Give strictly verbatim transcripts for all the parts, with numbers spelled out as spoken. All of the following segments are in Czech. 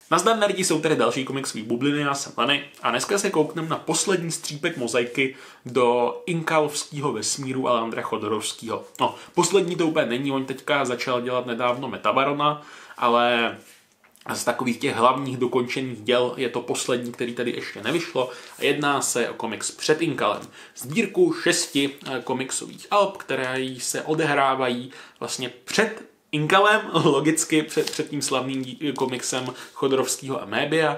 Nazdar nerdi, jsou tady další komiksové bubliny, já jsem Lenny a dneska se koukneme na poslední střípek mozaiky do inkalovského vesmíru Alejandra Chodorovského. No, poslední to úplně není, on teďka začal dělat nedávno Metabarona, ale z takových těch hlavních dokončených děl je to poslední, který tady ještě nevyšlo. A jedná se o komiks Před Inkalem. Sbírku šesti komiksových alb, které se odehrávají vlastně před Inkalem, logicky před, před tím slavným komiksem Chodorovského Amébia,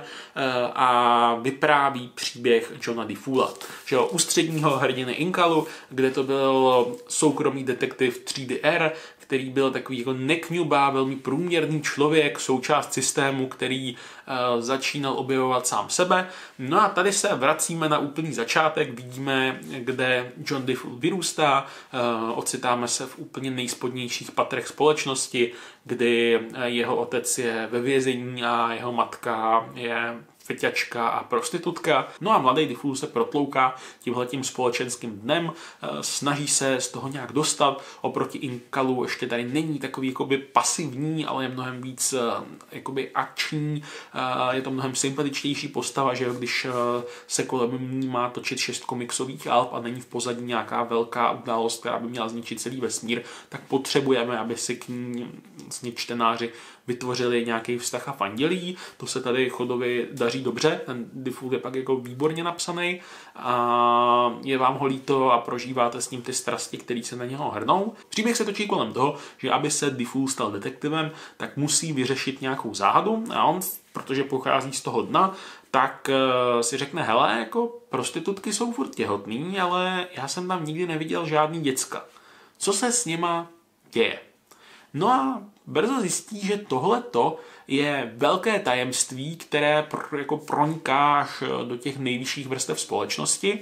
a vypráví příběh Johna DeFoola, že jo, ústředního hrdiny Inkalu, kde to byl soukromý detektiv třídy R, který byl takový jako nekňubá, velmi průměrný člověk, součást systému, který uh, začínal objevovat sám sebe. No a tady se vracíme na úplný začátek, vidíme, kde John DeFool vyrůstá, uh, ocitáme se v úplně nejspodnějších patrech společnosti, kdy jeho otec je ve vězení a jeho matka je feťačka a prostitutka. No a mladý DeFool se protlouká tímhletím společenským dnem, snaží se z toho nějak dostat. Oproti Inkalu ještě tady není takový jakoby pasivní, ale je mnohem víc jakoby akční. Je to mnohem sympatičtější postava, že když se kolem ní má točit šest komiksových alb a není v pozadí nějaká velká událost, která by měla zničit celý vesmír, tak potřebujeme, aby si k ní čtenáři vytvořili nějaký vztah a fandělí. To se tady Chodovi daří dobře, ten DeFool je pak jako výborně napsaný a je vám ho líto a prožíváte s ním ty strasti, které se na něho hrnou. Příběh se točí kolem toho, že aby se DeFool stal detektivem, tak musí vyřešit nějakou záhadu a on, protože pochází z toho dna, tak uh, si řekne, hele, jako prostitutky jsou furt těhotný, ale já jsem tam nikdy neviděl žádný děcka. Co se s nima děje? No a brzo zjistí, že tohleto je velké tajemství, které pro, jako proniká až do těch nejvyšších vrstev společnosti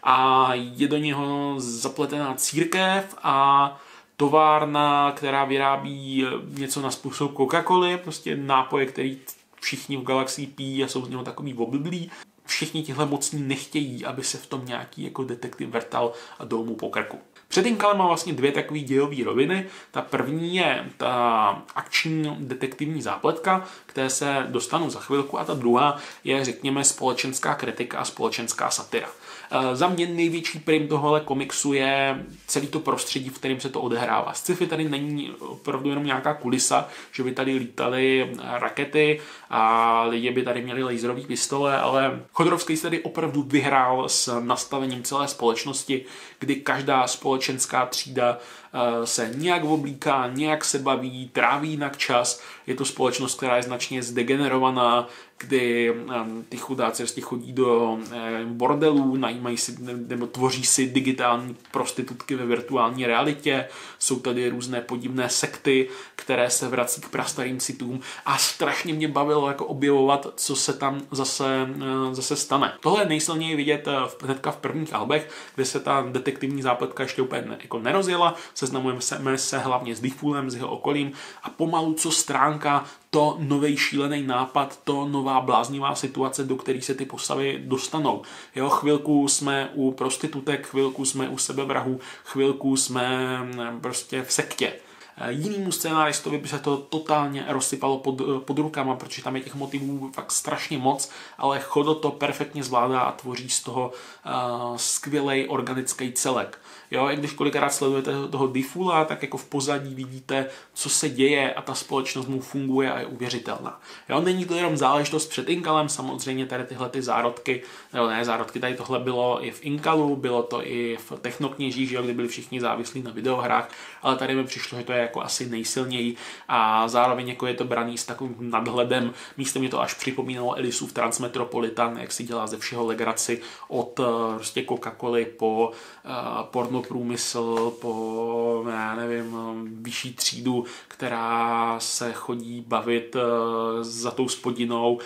a je do něho zapletená církev a továrna, která vyrábí něco na způsob Coca-Coly, prostě nápoje, který všichni v galaxii pijí a jsou z něho takový oblblí. Všichni tihle mocní nechtějí, aby se v tom nějaký jako detektiv vrtal a dal mu po krku. Před Inkalem má vlastně dvě takové dějové roviny. Ta první je ta akční detektivní zápletka, které se dostanu za chvilku, a ta druhá je, řekněme, společenská kritika a společenská satira. E, za mě největší prim tohohle komiksu je celý to prostředí, v kterém se to odehrává. Sci-fi tady není opravdu jenom nějaká kulisa, že by tady lítaly rakety a lidi by tady měli laserové pistole, ale Chodorovský se tady opravdu vyhrál s nastavením celé společnosti, kdy každá společenská třída se nějak oblíká, nějak se baví, tráví jinak čas. Je to společnost, která je značně zdegenerovaná, kdy ty chudáci prostě chodí do bordelů, najímají si nebo tvoří si digitální prostitutky ve virtuální realitě. Jsou tady různé podivné sekty, které se vrací k prastarým citům a strašně mě bavilo jako objevovat, co se tam zase, zase stane. Tohle je nejsilněji vidět hnedka v prvních albech, kde se ta detektivní zápletka ještě úplně ne, jako nerozjela. Seznamujeme se, se hlavně s DeFoolem, s jeho okolím a pomalu co stránka to novej šílený nápad, to nová bláznivá situace, do které se ty postavy dostanou. Jo, chvilku jsme u prostitutek, chvilku jsme u sebevrahů, chvilku jsme prostě v sektě. Jinýmu scénáristovi by se to totálně rozsypalo pod, pod rukama, protože tam je těch motivů fakt strašně moc, ale Chodo to perfektně zvládá a tvoří z toho uh, skvělej organický celek. Jo, i když kolikrát sledujete toho DeFoola, tak jako v pozadí vidíte, co se děje a ta společnost mu funguje a je uvěřitelná. Jo, není to jenom záležitost před Inkalem, samozřejmě tady tyhle ty zárodky, nebo ne zárodky, tady tohle bylo i v Inkalu, bylo to i v Technokněžích, že jo, kdy byli všichni závislí na videohrách, ale tady mi přišlo, že to je jako asi nejsilněji a zároveň jako je to braný s takovým nadhledem. Místem mě to až připomínalo Elisův Transmetropolitan, jak si dělá ze všeho legraci od prostě Coca-Coly po uh, pornoprůmysl, po, já nevím, vyšší třídu, která se chodí bavit uh, za tou spodinou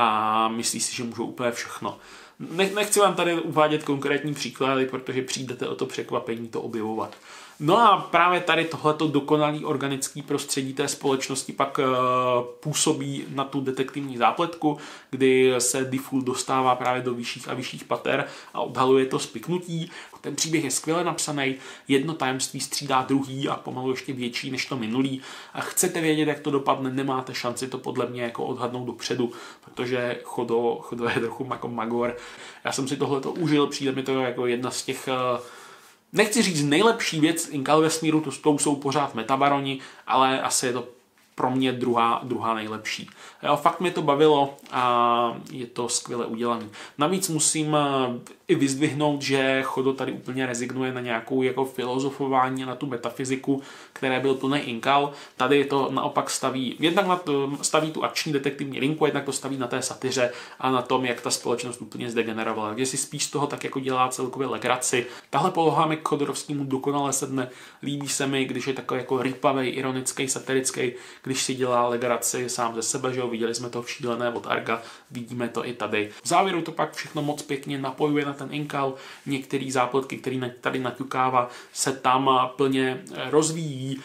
a myslí si, že můžou úplně všechno. Nechci vám tady uvádět konkrétní příklady, protože přijdete o to překvapení to objevovat. No a právě tady tohleto dokonalý organický prostředí té společnosti pak uh, působí na tu detektivní zápletku, kdy se Defoe dostává právě do vyšších a vyšších pater a odhaluje to spiknutí. Ten příběh je skvěle napsaný, jedno tajemství střídá druhý a pomalu ještě větší než to minulý. A chcete vědět, jak to dopadne, nemáte šanci to podle mě jako odhadnout dopředu, protože Chodo, Chodo je trochu jako magor. Já jsem si tohleto užil, přijde mi to jako jedna z těch... Uh, Nechci říct nejlepší věc Inkal vesmíru, to, to jsou pořád metabaroni, ale asi je to pro mě druhá, druhá nejlepší. Jo, fakt mě to bavilo a je to skvěle udělaný. Navíc musím i vyzdvihnout, že Chodo tady úplně rezignuje na nějakou jako filozofování, na tu metafyziku, které byl plný Inkal. Tady to naopak staví, jednak na to, staví tu akční detektivní linku, jednak to staví na té satyře a na tom, jak ta společnost úplně zdegenerovala. Takže si spíš z toho tak jako dělá celkově legraci. Tahle poloha mi k Chodorovskému dokonale sedne. Líbí se mi, když je takový jako rýpavý, ironický, satirický, když si dělá legraci sám ze sebe, že jo, viděli jsme to v Šílené od Arga, vidíme to i tady. V závěru to pak všechno moc pěkně napojuje na ten Inkal, některé zápletky, který tady naťukává, se tam plně rozvíjí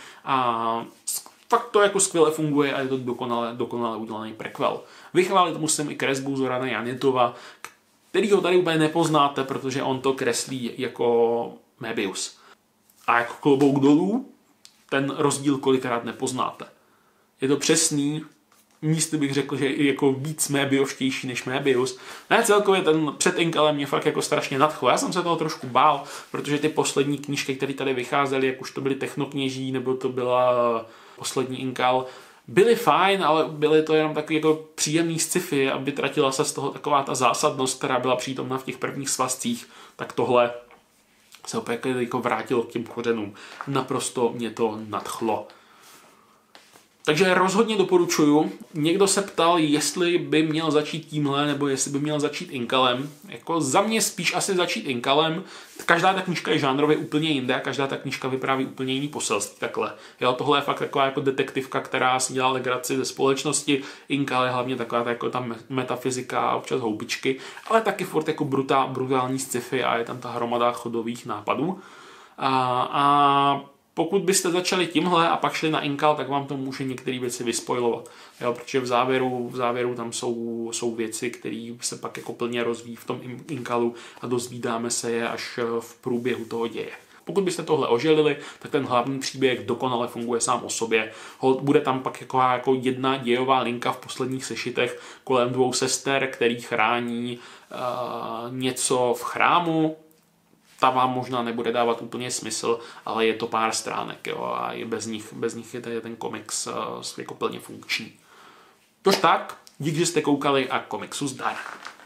a fakt to jako skvěle funguje a je to dokonale, dokonale udělaný prequel. Vychválit musím i kresbu Zorana Janitova, který ho tady úplně nepoznáte, protože on to kreslí jako Möbius. A jako klobouk dolů, ten rozdíl kolikrát nepoznáte. Je to přesný, místy bych řekl, že je jako víc Möbiuštější než Möbius. Ne, celkově ten před Inkalem mě fakt jako strašně nadchl. Já jsem se toho trošku bál, protože ty poslední knížky, které tady vycházely, jak už to byly Technokněží, nebo to byla poslední Inkal, byly fajn, ale byly to jenom takový jako příjemný sci-fi, aby tratila se z toho taková ta zásadnost, která byla přítomna v těch prvních svazcích, tak tohle se opět jako vrátilo k těm kořenům. Naprosto mě to nadchlo. Takže rozhodně doporučuju. Někdo se ptal, jestli by měl začít tímhle, nebo jestli by měl začít Inkalem. Jako za mě spíš asi začít Inkalem. Každá ta knížka je žánrově úplně jinde a každá ta knížka vypráví úplně jiný poselství. Takhle. Jo, tohle je fakt taková jako detektivka, která si dělá legraci ze společnosti. Inkal je hlavně taková ta, jako ta metafyzika a občas houbičky, ale taky furt jako brutál, brutální sci-fi a je tam ta hromada chodových nápadů. A, a pokud byste začali tímhle a pak šli na Inkal, tak vám to může některé věci vyspoilovat. Jo, protože v závěru, v závěru tam jsou, jsou věci, které se pak jako plně rozvíjí v tom Inkalu a dozvídáme se je až v průběhu toho děje. Pokud byste tohle oželili, tak ten hlavní příběh dokonale funguje sám o sobě. Bude tam pak jako, jako jedna dějová linka v posledních sešitech kolem dvou sester, který chrání uh, něco v chrámu. Ta vám možná nebude dávat úplně smysl, ale je to pár stránek, jo, a je bez nich, bez nich je ten komiks uh, jako plně funkční. Tož tak, díky, že jste koukali a komiksu zdar.